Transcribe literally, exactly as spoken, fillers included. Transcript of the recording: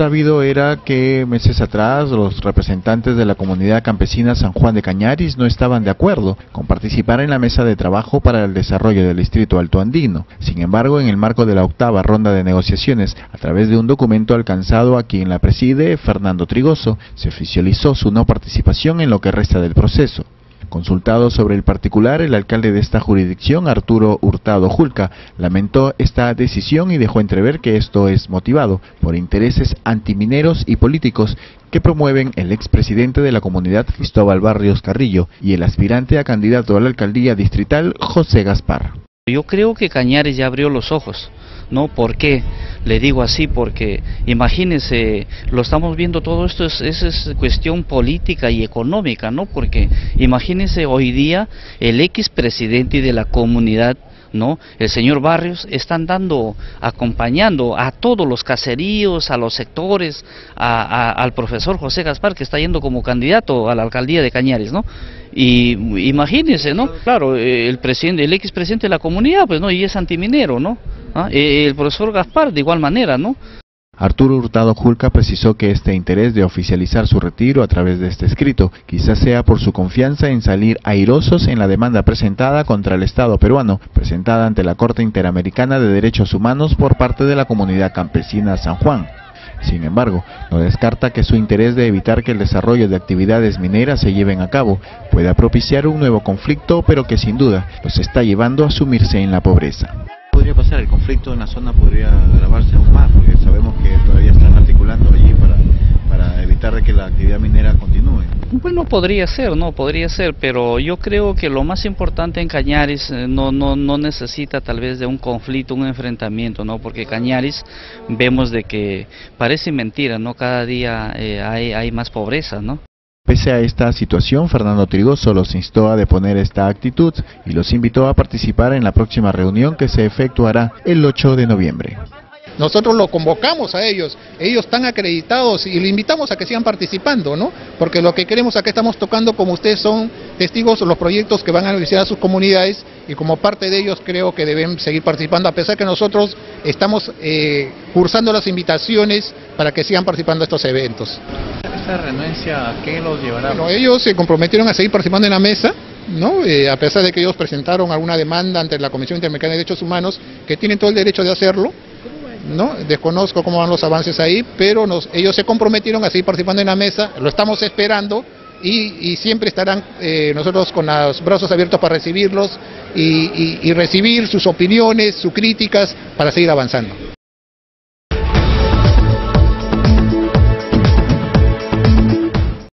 Sabido era que meses atrás los representantes de la comunidad campesina San Juan de Cañaris no estaban de acuerdo con participar en la mesa de trabajo para el desarrollo del distrito altoandino. Sin embargo, en el marco de la octava ronda de negociaciones, a través de un documento alcanzado a quien la preside, Fernando Trigoso, se oficializó su no participación en lo que resta del proceso. Consultado sobre el particular, el alcalde de esta jurisdicción, Arturo Hurtado Julca, lamentó esta decisión y dejó entrever que esto es motivado por intereses antimineros y políticos que promueven el expresidente de la comunidad, Cristóbal Barrios Carrillo, y el aspirante a candidato a la alcaldía distrital, José Gaspar. Yo creo que Cañaris ya abrió los ojos, ¿no? ¿Por qué? Le digo así porque, imagínense, lo estamos viendo, todo esto es, es, es cuestión política y económica, ¿no? Porque imagínense hoy día el expresidente de la comunidad, ¿no? El señor Barrios, están dando, acompañando a todos los caseríos, a los sectores, a, a, al profesor José Gaspar, que está yendo como candidato a la alcaldía de Cañaris, ¿no? Y imagínense, ¿no? Claro, el presidente, el expresidente de la comunidad, pues, ¿no? Y es antiminero, ¿no? ¿Ah? El profesor Gaspar de igual manera, ¿no? Arturo Hurtado Julca precisó que este interés de oficializar su retiro a través de este escrito quizás sea por su confianza en salir airosos en la demanda presentada contra el Estado peruano, presentada ante la Corte Interamericana de Derechos Humanos por parte de la comunidad campesina San Juan. Sin embargo, no descarta que su interés de evitar que el desarrollo de actividades mineras se lleven a cabo pueda propiciar un nuevo conflicto, pero que sin duda los está llevando a sumirse en la pobreza. Podría pasar, el conflicto en la zona podría agravarse aún más, porque sabemos que todavía están articulando allí para, para evitar de que la actividad minera continúe. Bueno, podría ser, no, podría ser, pero yo creo que lo más importante en Cañaris no, no, no necesita tal vez de un conflicto, un enfrentamiento, ¿no? Porque Cañaris vemos de que parece mentira, ¿no? Cada día eh, hay, hay más pobreza, ¿no? Pese a esta situación, Fernando Trigoso los instó a deponer esta actitud y los invitó a participar en la próxima reunión que se efectuará el ocho de noviembre. Nosotros lo convocamos a ellos, ellos están acreditados y le invitamos a que sigan participando, ¿no? Porque lo que queremos acá estamos tocando, como ustedes son testigos, los proyectos que van a beneficiar a sus comunidades, y como parte de ellos creo que deben seguir participando, a pesar que nosotros estamos eh, cursando las invitaciones para que sigan participando de estos eventos. ¿Esa renuencia a qué los llevará? Bueno, ellos se comprometieron a seguir participando en la mesa, ¿no? Eh, a pesar de que ellos presentaron alguna demanda ante la Comisión Interamericana de Derechos Humanos, que tienen todo el derecho de hacerlo, ¿no? Desconozco cómo van los avances ahí, pero nos, ellos se comprometieron a seguir participando en la mesa, lo estamos esperando y, y siempre estarán eh, nosotros con los brazos abiertos para recibirlos y, y, y recibir sus opiniones, sus críticas para seguir avanzando.